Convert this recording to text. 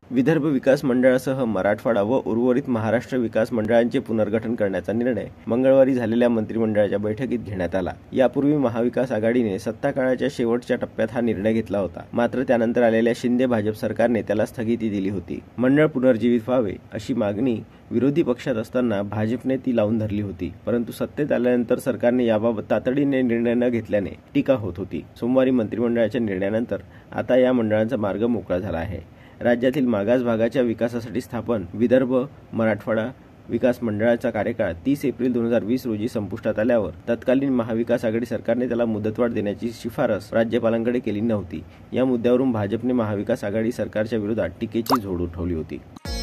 विदर्भ विकास मंडळासह मराठवाडा व उर्वरित महाराष्ट्र विकास मंडळांचे पुनर्गठन करण्याचा निर्णय मंगळवारी झालेल्या मंत्रिमंडळाच्या बैठकीत घेण्यात आला। यापूर्वी महाविकास आघाडीने सत्ता काळाच्या शेवटच्या टप्प्यात हा निर्णय घेतला होता, मात्र त्यानंतर आलेल्या शिंदे भाजप सरकारने त्याला स्थगिती दिली होती। मंडळ पुनर्जीवित व्हावे अशी मागणी विरोधी पक्षात असताना भाजपने ती लावून धरली होती, परंतु सत्तेत आल्यानंतर सरकारने याबाबत तातडीने निर्णय न घेतल्याने टीका होत होती। सोमवारी मंत्रिमंडळाच्या निर्णयानंतर आता या मंडळांचा मार्ग मोकळा झाला आहे। राज्यातील मागास भागाच्या विकासासाठी स्थापन विदर्भ मराठवाडा विकास मंडळाचा कार्यकाळ 30 एप्रिल 2020 रोजी संपुष्टात आल्यावर तत्कालीन महाविकास आघाडी सरकारने त्याला मुदतवाढ देण्याची शिफारस राज्यपालांकडे केली नव्हती। या मुद्द्यावरून भाजपने महाविकास आघाडी सरकारच्या विरोधात टीकेची झोड उठवली होती।